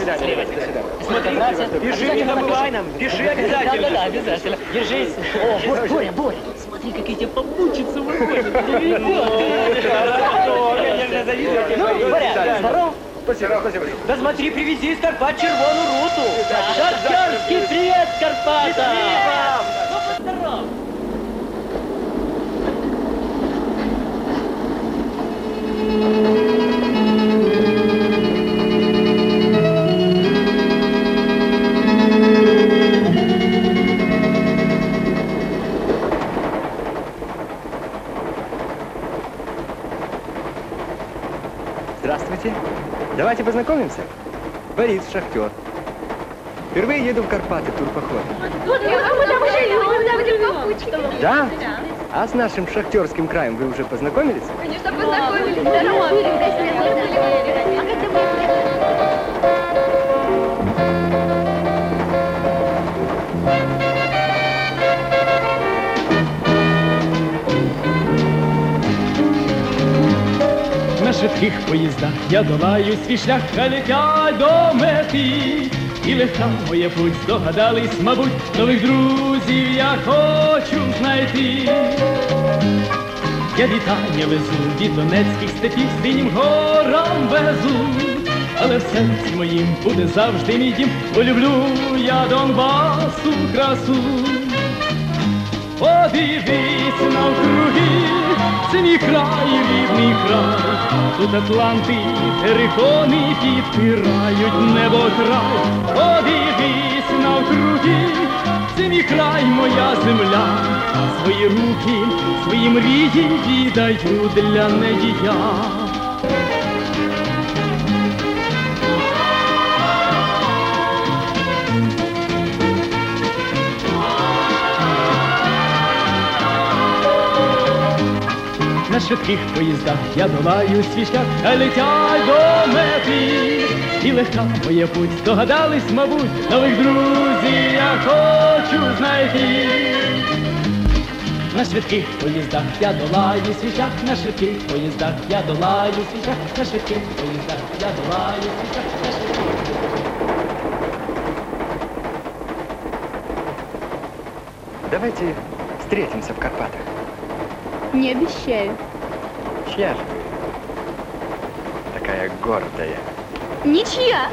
свидания. Пиши, не забывай нам. Пиши обязательно. Да, обязательно. Держись. О, Боря, смотри, какие тебе попутчицы выходят. Хорошо, конечно, завидую. Ну, Боря, здоров. Спасибо. Да смотри, привези из Карпат червоную руту. Шахтерский привет, Карпата. Ну, поздоров. Здравствуйте. Давайте познакомимся. Борис, шахтер. Впервые еду в Карпаты, турпоход. Да? А с нашим шахтерским краем вы уже познакомились? Конечно, познакомились. На швидких поїздах я долаю свій шлях, а летять до мети. І легка моя путь, здогадались, мабуть, нових друзів я хочу знайти. Я вітання везу від донецьких степів, синім горам везу. Але в серці моїм буде завжди мій дім, бо люблю я Донбасу красу. Подивись навкруги, це мій край, рідний край. Тут Атланти, терикони підпирають небо край. Подивись навкруги, це мій край, моя земля. Свої руки, свої мрії віддаю для неї я. На швидких поїздах я долаю свій шлях, а летять до мети. І легка моя путь, здогадались, мабуть, нових друзів я хочу знайти. На швидких поїздах я долаю свій шлях, на швидких поїздах я долаю свій шлях, на швидких поїздах я долаю свій шлях, на швидких поїздах. Давайте встретимся в Карпатах. Не обещаю. Чья же вы? Такая гордая. Ничья.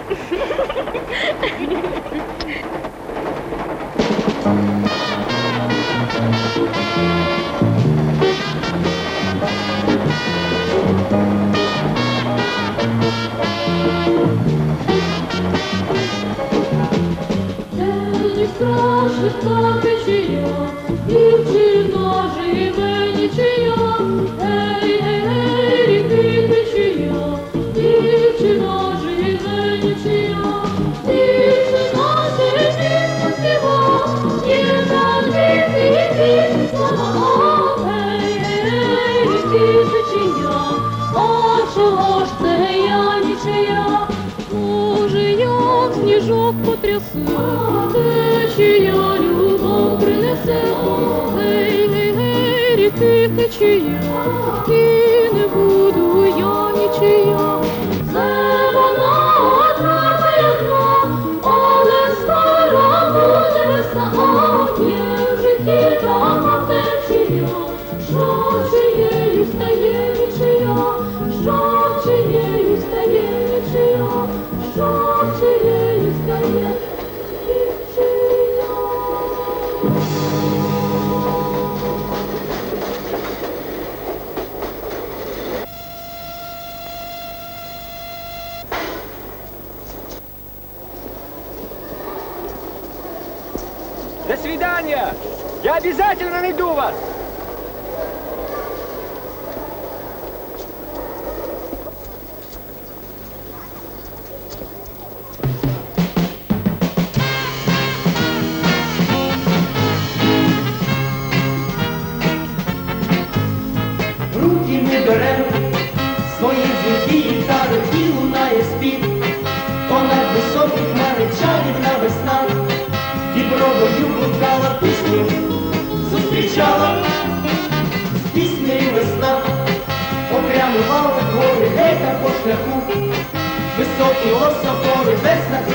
Не страшно, так ничья, дівчина живе ничья. Ей, ей, ей, ріки течія, дівчина живе ничья. Дівчина ще пісню співа, є завжди пісні слова. Ей, ей, ей, ріки течія, а чого ж це я ничья? Може, як сніжок потрясу, течія любов принесе. Гей, гей, гей, ріки течія, і не буду я нічия. Це вона одна одна, але скоро буде весна. Є в житті така течія, що чиєю стає нічия, що чиєю стає нічия, що чиєю стає нічия. До свидания! Я обязательно найду вас! Руки не бере, свої дзвінки гітари, і лунає спів. Понад високі хмари чарівна весна, дібровою блукала пісню, зустрічала з піснею весна. Попрямували гори, гейка по шляху, високі осокори, весна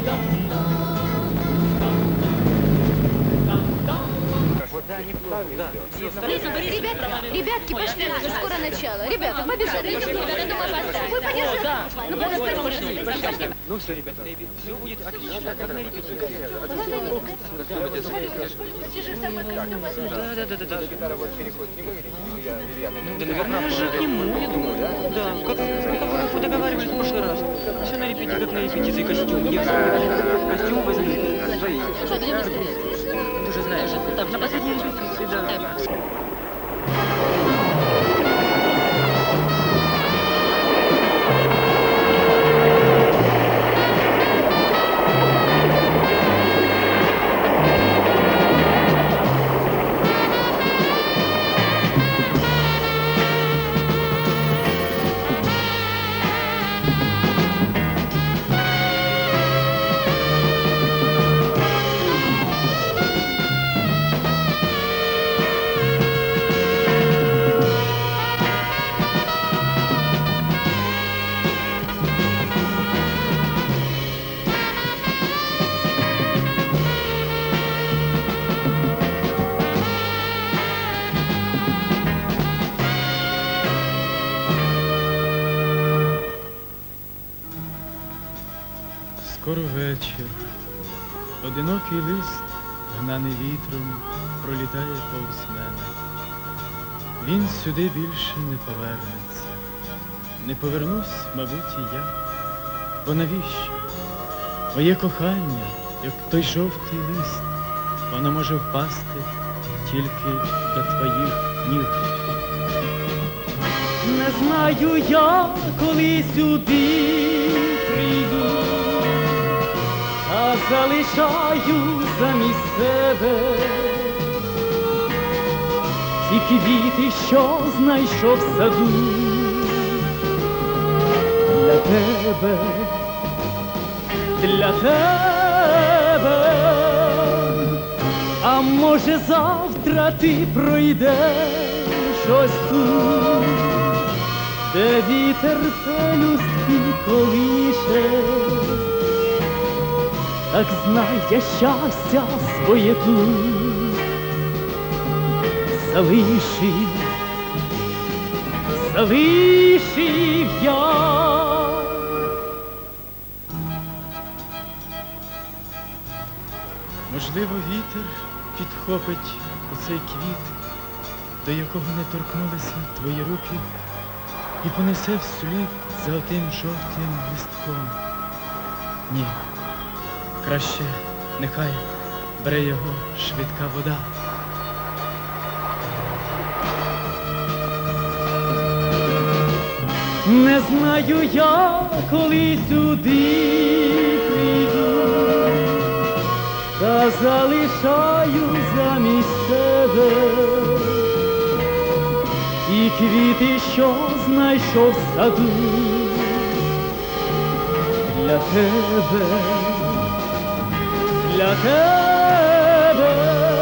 Ребятки, пошли, уже скоро начало. Ребята, побежали. Вы подержите. Ну, пошли. Ну все, ребята, все будет отлично, как на репетиции. Да. Да, наверное, же к нему, я думаю. Да, как мы договаривались в прошлый раз. Все на репетиции, как на репетиции, костюм. Я костюм возьми. Свои. Ты же знаешь, на последней репетиции, да. скоро вечір. Одинокий лист, гнаний вітром, пролітає повз мене. Він сюди більше не повернеться. Не повернусь, мабуть, і я. Бо навіщо? Моє кохання, як той жовтий лист, воно може впасти тільки до твоїх ніг. Не знаю я, коли сюди прийду, а залишаю замість себе ті квіти, що знайшов в саду. Для тебе, для тебе, а може завтра ти пройдеш ось тут, де вітер пелюстки колише. Так знай, я щастя своє тут залишив я. Можливо, вітер підхопить оцей квіт, до якого не торкнулися твої руки, і понесе вслід за отим жовтим листком. Ні, краще нехай бере його швидка вода. Не знаю я, коли сюди прийду, та залишаю замість себе ті квіти, що знайшов в саду. Для тебе, для тебе,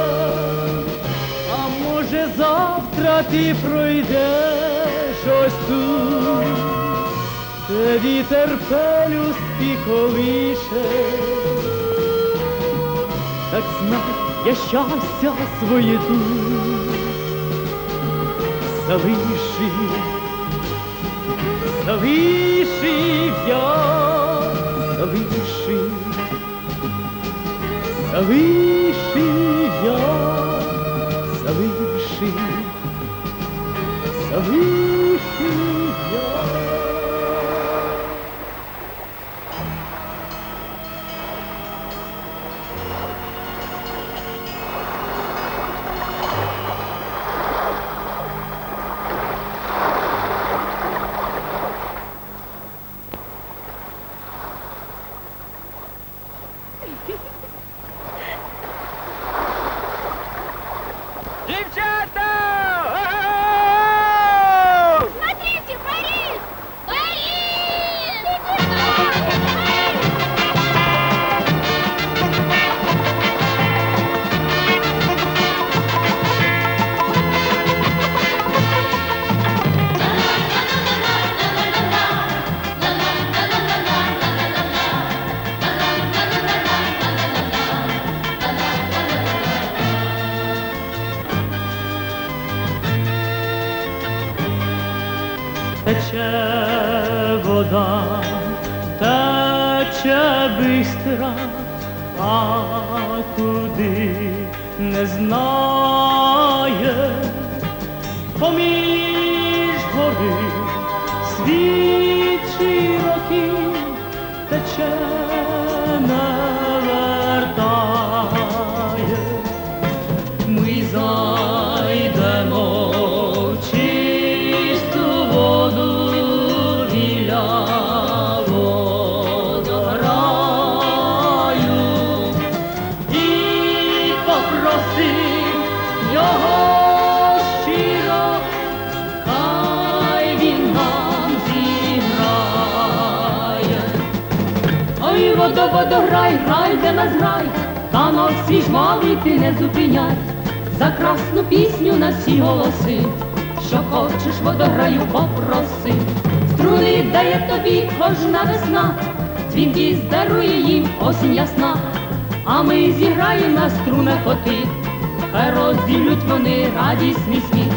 а може завтра ти пройдеш ось тут, де вітер пелюстки колише. Так знай, я щастя своє тут залишив я, залишив я, залишив я. Дівчата! Смотрите, Борис! Борис! Тече вода, тече бистра, а куди не знає. Поміж гори світ широкий тече, не вертає. Ми зайдемо в чисту воду біля водограю і попросим його щиро, хай він нам зіграє. Ой, водограй, грай для нас грай, та носі жвавий ти не зупиняй. За красну пісню на всі голоси, що хочеш водограю, попроси. Струни дає тобі кожна весна, дзвінки здарує їм осінь ясна. А ми зіграємо на струнах коти, хай розділють вони радісний сміх.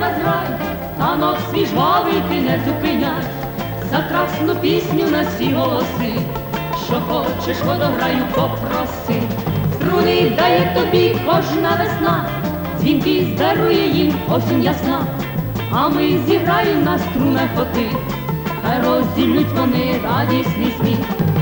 нас грай, танок свій жвавий ти не зупиняй, за красну пісню на всі голоси, що хочеш водограю попроси. Струни дає тобі кожна весна, дзвінки здарує їм осінь ясна, а ми зіграємо на струнах оти, хай розділють вони радісний сміх.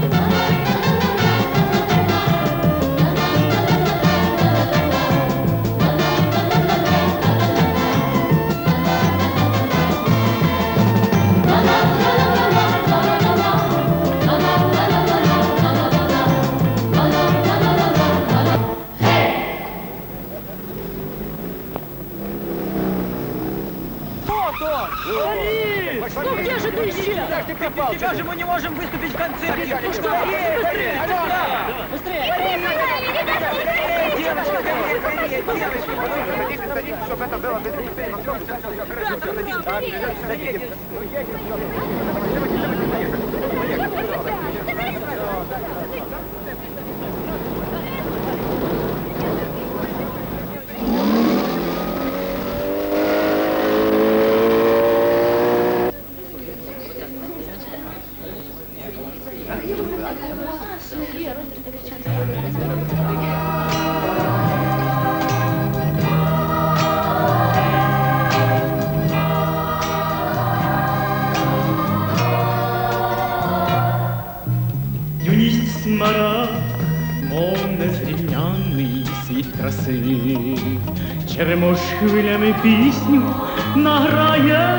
Ну где же ты исчез? Ты пропал. Тебя же мы не можем выступить в концерте. Ну что, быстрее! Быстрее! Девочка, садитесь, чтобы это было без Юність смарагд, мов незрівнянний світ краси, черемош хвилями пісню награє,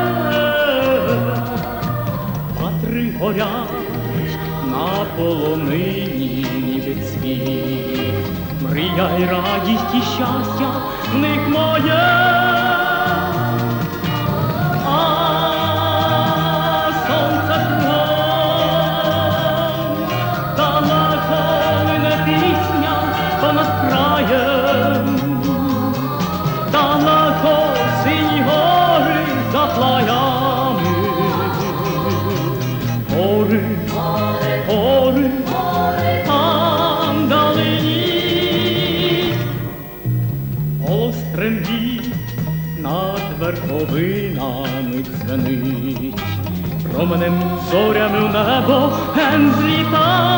ватри горять на полонині, ніби цвіт, мрія й радість і щастя в них моє. Там далині острим віт над верховинами дзвенить, променем зорями в небо ген зліта.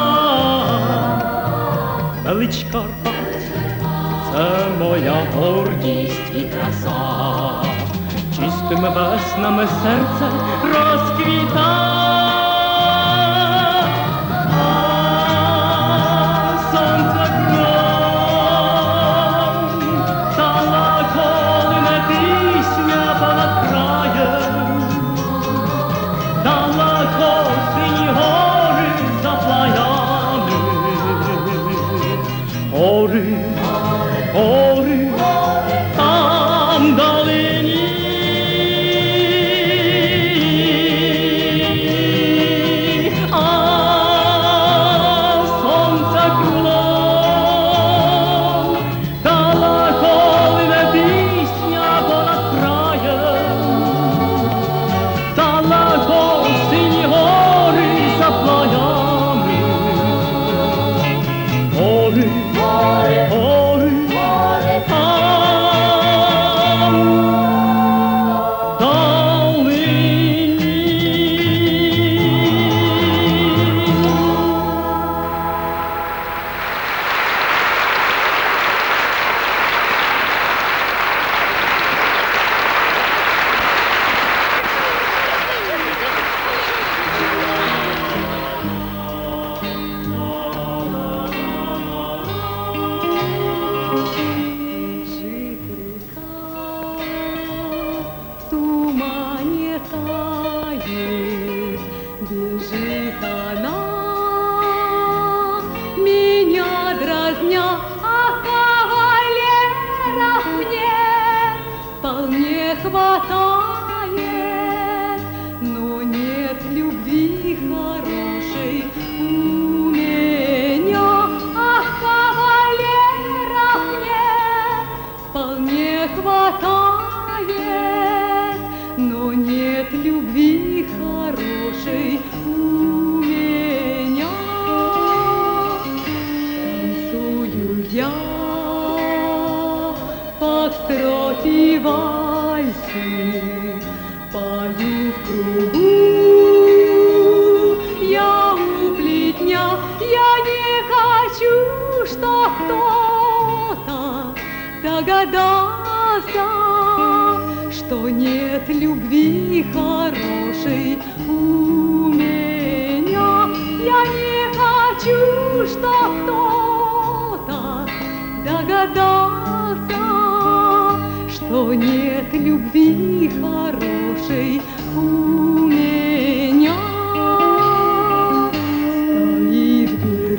Велич Карпат — це моя гордість і краса, чистими веснами серце розквіта. Гори, там далині, а сонце крилом, далеко лине пісня понад краєм, далеко сині гори за плаями, гори. Бежит она, меня дразня, а кавалеров мне вполне хватает, но нет любви хорошей у меня, а кавалеров мне вполне хватает, но нет любви хорошей у меня. Танцую я фокстрот и вальсы, Пою в кругу, я у плетня, я не хочу, что кто-то догадался, что нет любви хорошей у меня. Я не хочу, что кто-то догадался, что нет любви хорошей у меня. Стоит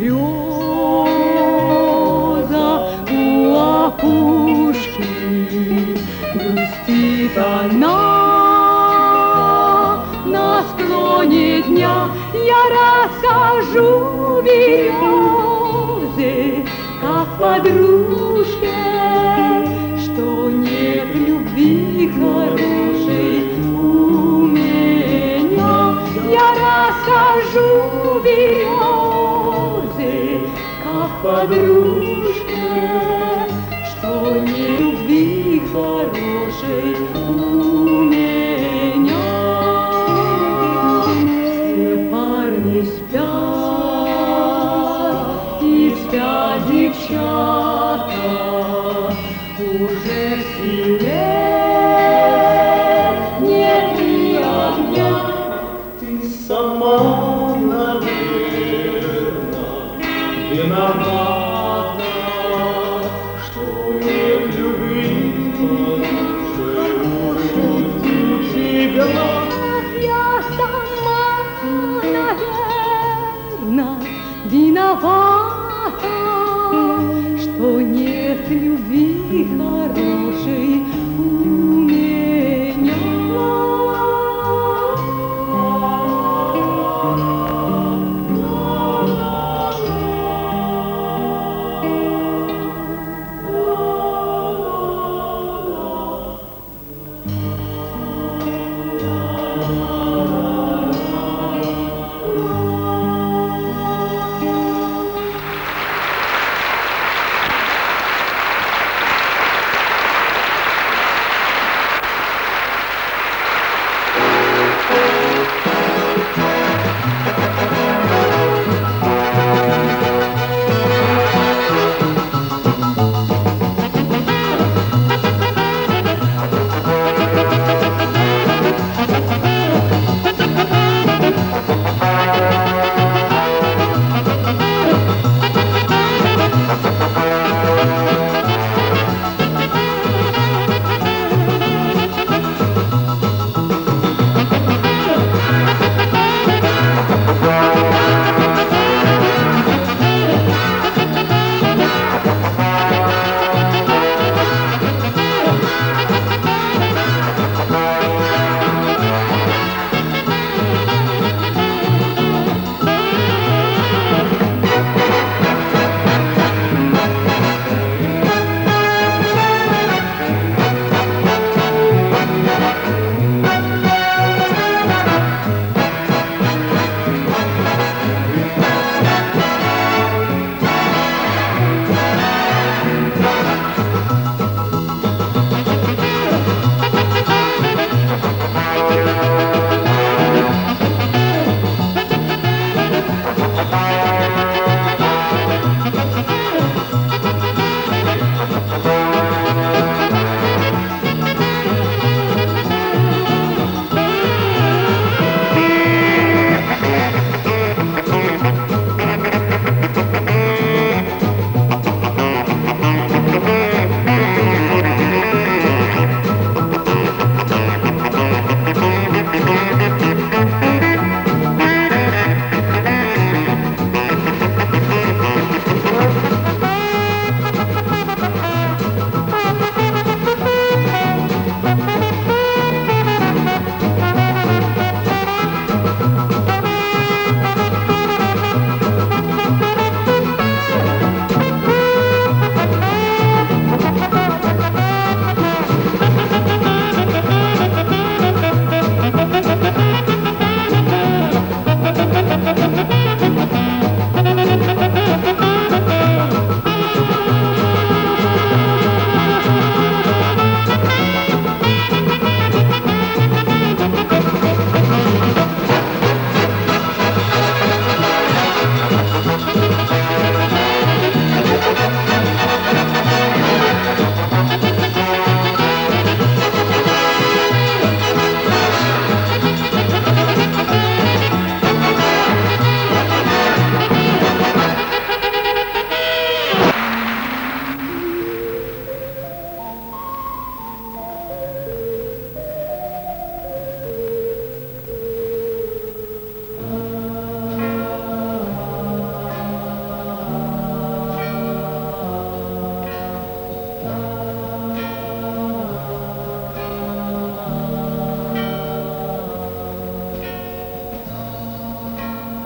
береза у опушки, грустит она на склоне дня. Я расскажу березе, как подружке, что нет любви хорошей у меня. Я расскажу березе, как подружке, что нет любви хорошей у меня. Все парни спят, и спят девчата, уже силе нет ни огня. Ты сама, наверно, виновата, что нет любви хорошей у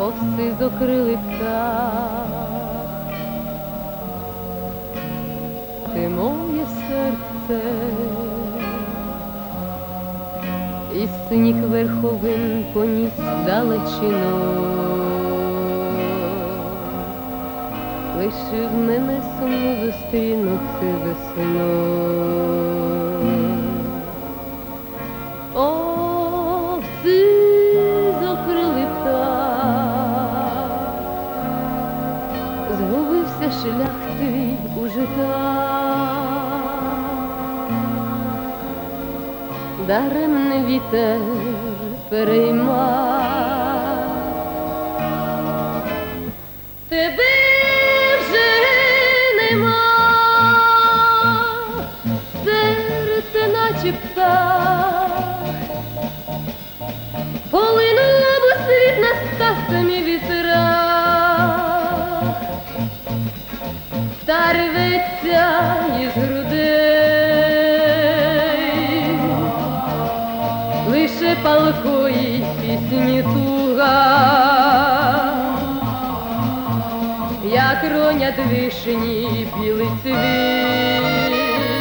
О, сизокрилий птах, ти моє серце, і синіх верховин поніс далечину. Лишив мене сумно зустрінути весну. О, сизокрилий птах, згубився шлях твій у життах. Даремний вітер перейма тебе. Наче птах, полинула б у світ настасами вітрах, та рветься із грудей, лише палкої пісні туга, як ронять вишні білий цвіт.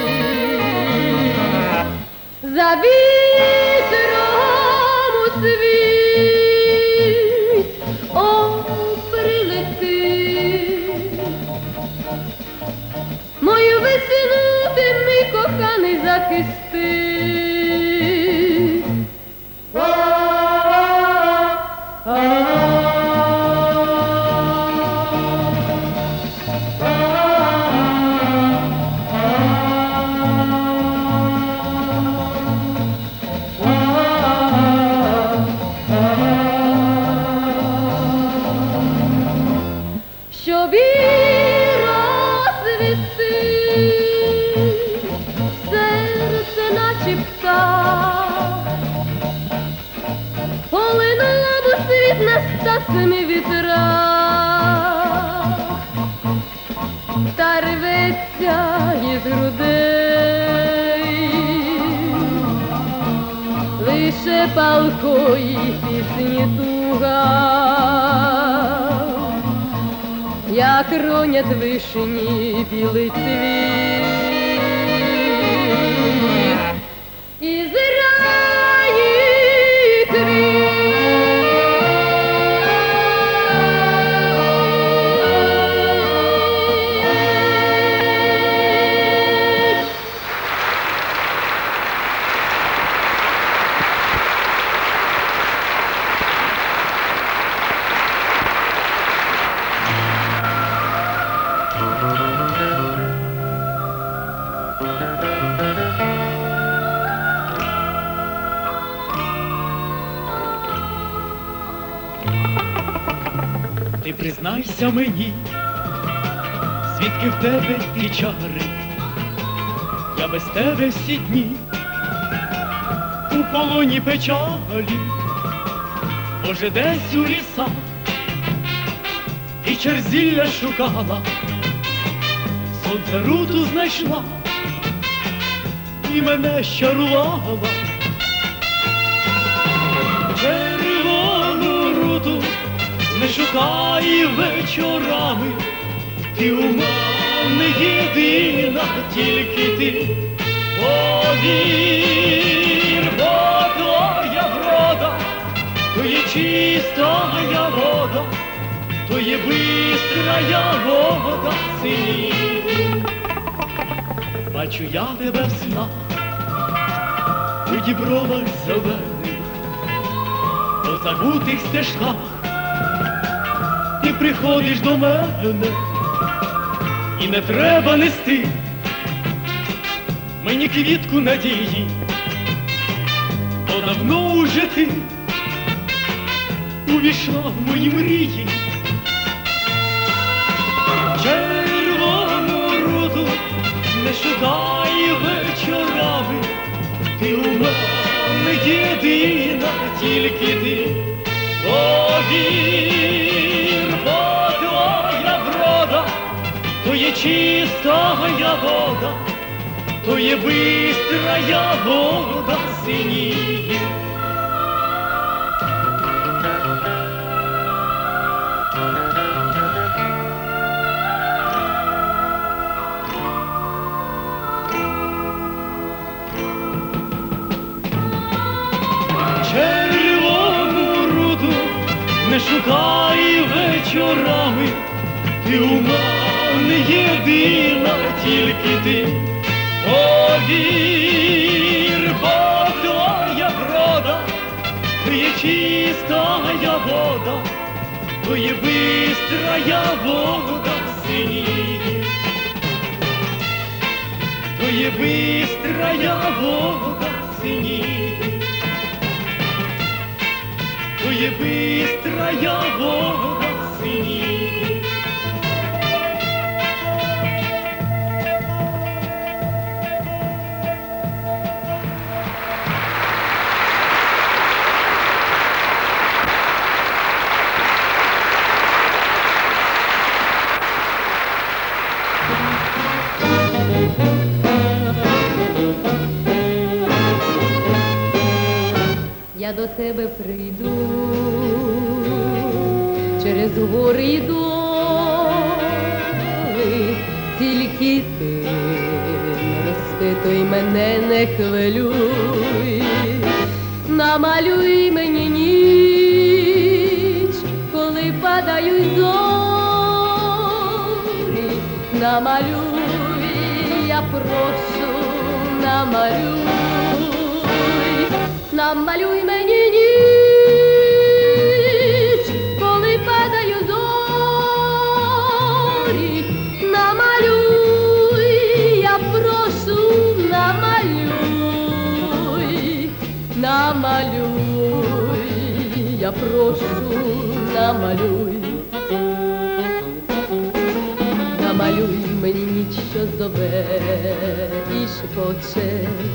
За вітром у світ, о, прилети, мою весну ти, мій коханий, захисти. Щоб і розцвісти серце, наче птах, полинула б у світ настасами вітрах, та рветься із грудей, лише палкої пісні туга, як ронять вишні білий цвіт, із раї квіт. Ти признайся мені, звідки в тебе ті чари, я без тебе всі дні у полоні печалі, може десь у лісах і черзілля шукала, сонце руту знайшла і мене щарувала. Червону руту не шукай вечорами, ти у мене єдина, тільки ти. Повір, бо твоя врода, то є чистая вода, то є бистрая вода синів. Бачу я тебе в снах, у дібровах зелених, по забутих стежках. Ти приходиш до мене, і не треба нести мені квітку надії, бо давно уже ти увійшла в мої мрії. Червону руту не шукай вечорами, ти у мене єдина, тільки ти. Повір, бо твоя врода, то є чистая вода, то є бистрая вода синів. не шукай вечорами, ти у мене єдина, тільки ти. Повір, бо твоя врода, то є чистая вода, то є бистрая вода синіх, то є бистрая вода синіх, то є бистрая вода синіх. Я до тебе прийду через гори й доли, тільки ти не розпитуй мене, не хвилюй, намалюй мені ніч, коли падають зорі, намалюй, я прошу, намалюй. Намалюй мені ніч, коли падають зорі, намалюй, я прошу, намалюй, намалюй, я прошу, намалюй. Намалюй мені ніч, що зове і шепоче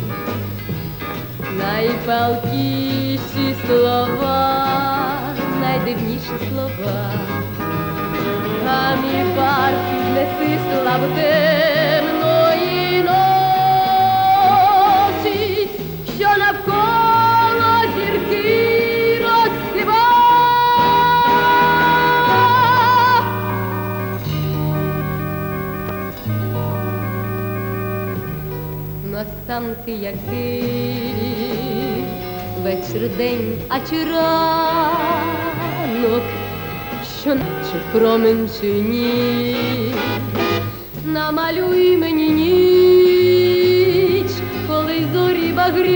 найпалкіші слова, найдивніші слова, а мій парк піднеси славу темної ночі, що навколо зірки розсива. Настан ти який вечір, день, а чи ранок, що чи промінь, чи ні. Намалюй мені ніч, коли зорі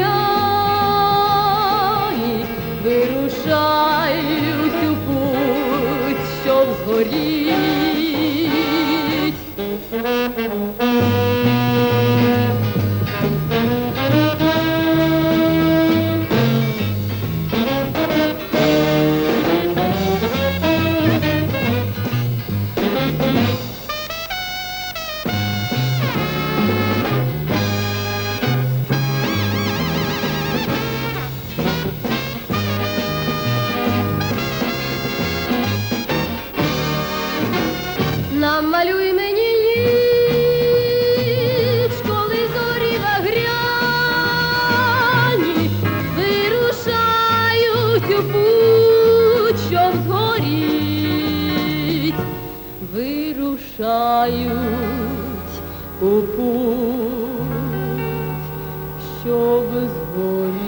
багряні вирушають у путь, що згоріть. Намалюй мені ніч, коли зорі багряні вирушають у путь, щоб згоріть, вирушають у путь, щоб згоріть.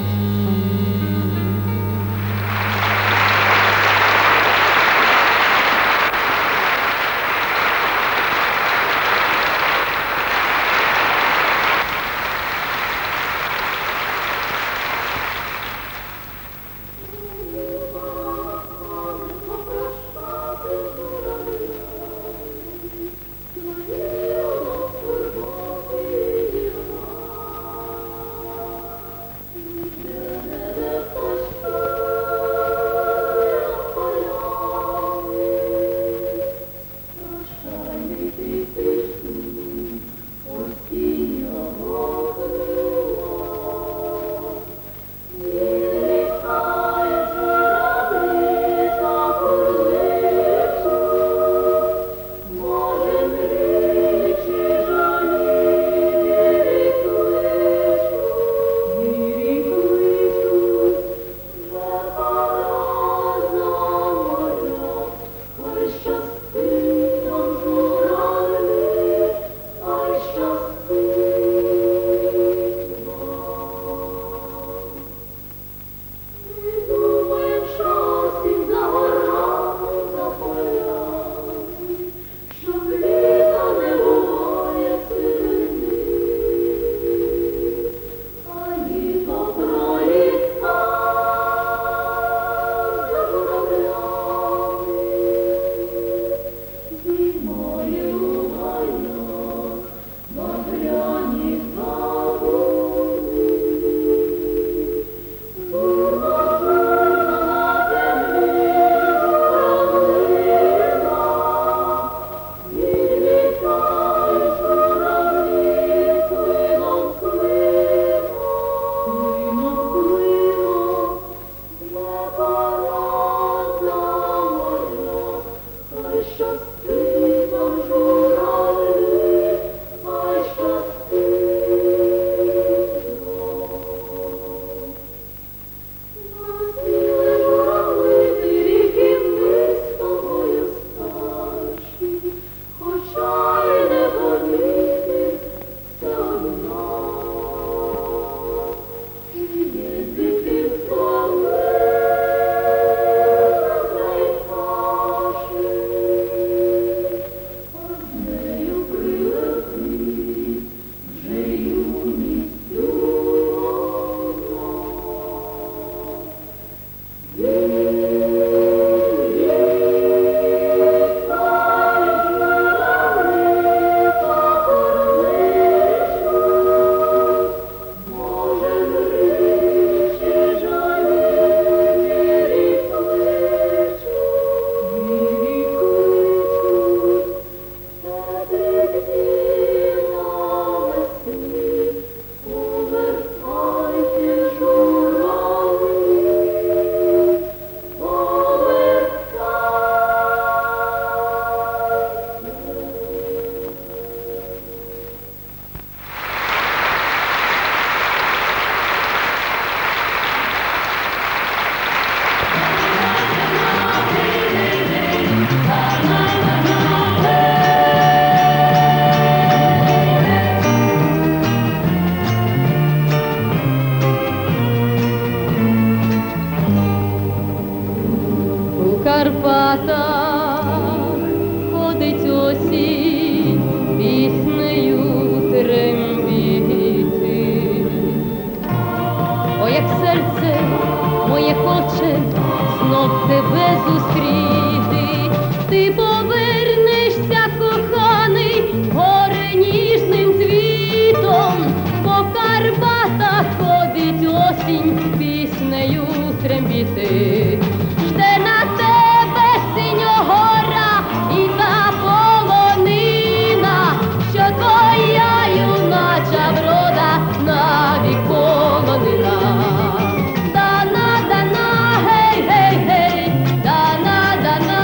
Карпатах ходить осінь, піснею трембіти. О, як серце моє хоче знов тебе зустріти, ти повернешся, коханий, горе ніжним цвітом, по Карпатах ходить осінь, піснею трембіти. Жде на тебе синьогора і та полонина, що твоя юнача врода навік полонина. Дана, дана, гей, гей, гей, дана, дана,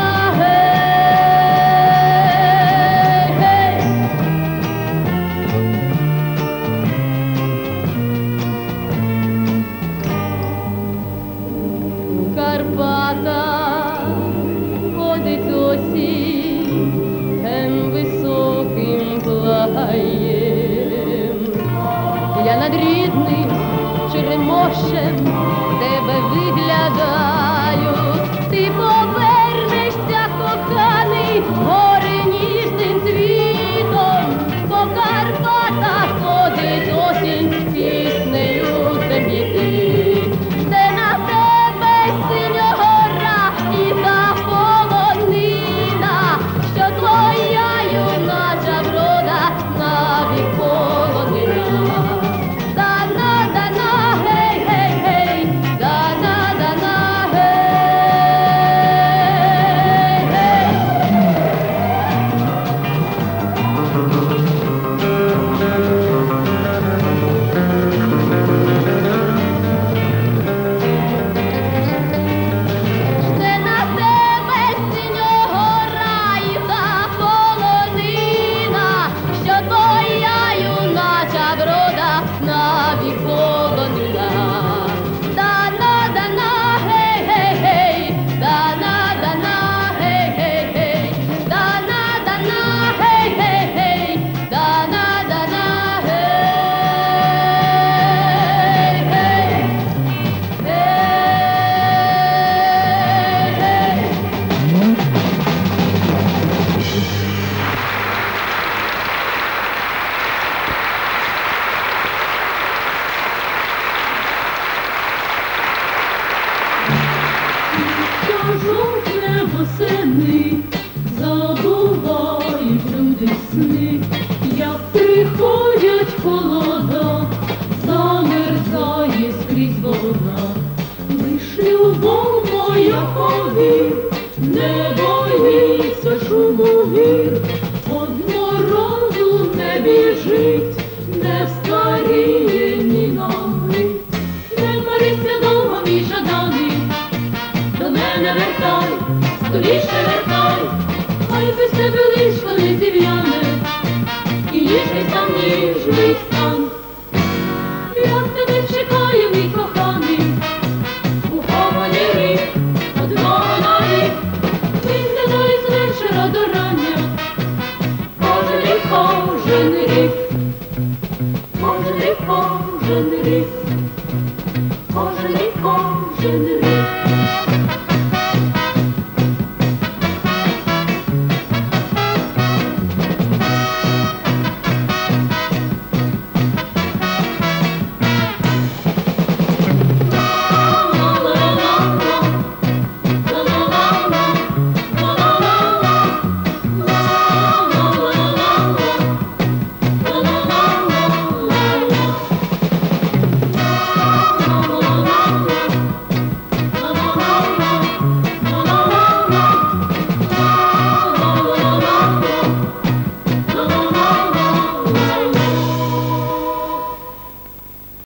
гей, гей. У Карпатах ходить осінь тем високим плагаєм. Я над рідним Черемошем тебе виглядаю, ти повернешся, коханий, горе ніжним цвітом, по Карпатах ходить осінь, піснею трембіти. Де на тебе синьогора і та полонина, що твоя юнача врода навік полонина. Дана, дана, гей, гей, гей, дана, дана, гей, гей. Жде на тебе синьогора і та полонина, що твоя юнача врода навік полонина. Дана, дана, гей, гей, гей, дана, дана, гей, гей, гей, дана, дана, гей, гей, гей, дана, дана, гей, гей, гей, гей. Жовтне восени забувають люди сни, як приходять холода, замерзає скрізь вода. Лиш любов моя повір, не боїться шуму гір, од морозу не біжи.